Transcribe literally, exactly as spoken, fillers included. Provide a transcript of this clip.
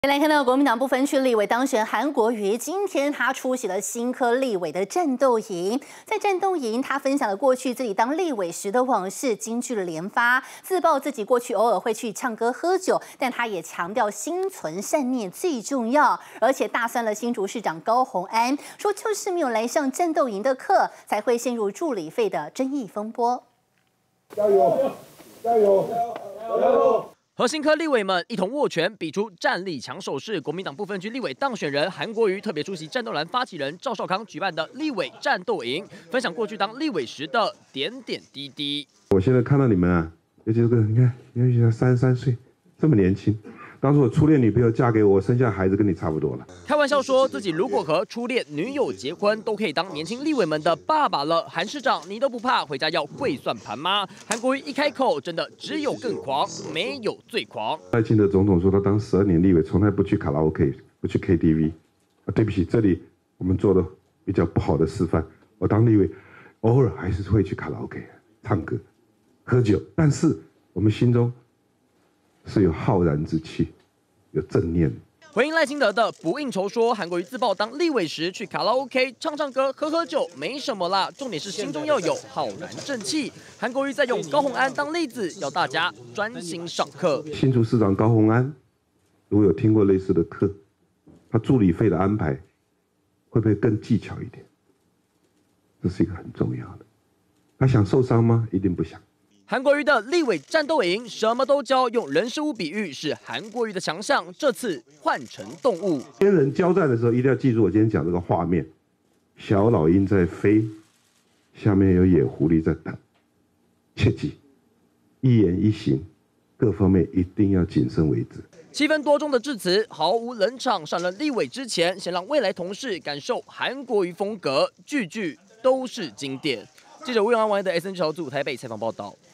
先来看到国民党不分区立委当选韩国瑜，今天他出席了新科立委的战斗营。在战斗营，他分享了过去自己当立委时的往事，金句连发，自曝自己过去偶尔会去唱歌喝酒，但他也强调心存善念最重要，而且大酸了新竹市长高虹安，说就是没有来上战斗营的课，才会陷入助理费的争议风波。 加油！加油！加油！ 和新科立委们一同握拳，比出战力强手势。国民党不分区立委当选人韩国瑜特别出席战斗栏发起人赵少康举办的立委战斗营，分享过去当立委时的点点滴滴。 我现在看到你们啊，尤其是个你看，尤其是三十三岁，这么年轻。当时我初恋女朋友嫁给我，生下孩子跟你差不多了。 开玩笑说自己如果和初恋女友结婚，都可以当年轻立委们的爸爸了。韩市长，你都不怕回家要跪算盘吗？韩国瑜一开口，真的只有更狂，没有最狂。 赖清德总统说他当十二年立委，从来不去卡拉 OK， 不去 K T V。啊，对不起，这里我们做的比较不好的示范。我当立委，偶尔还是会去卡拉 OK 唱歌、喝酒，但是我们心中 是有浩然之气，有正念。 回应赖清德的不应酬说，韩国瑜自曝当立委时去卡拉 OK 唱唱歌、喝喝酒，没什么啦，重点是心中要有浩然正气。韩国瑜在用高虹安当例子，要大家专心上课。 新竹市长高虹安，如果有听过类似的课，他助理费的安排会不会更技巧一点？这是一个很重要的。他想受伤吗？一定不想。 韩国瑜的立委战斗营，什么都教，用人事物比喻是韩国瑜的强项。这次换成动物， 跟人交战的时候，一定要记住我今天讲这个画面：小老鹰在飞，下面有野狐狸在等。切记，一言一行，各方面一定要谨慎为之。 七分多钟的致辞毫无冷场，上了立委之前，先让未来同事感受韩国瑜风格，句句都是经典。记者吴永安、王的 S N 小组台北采访报道。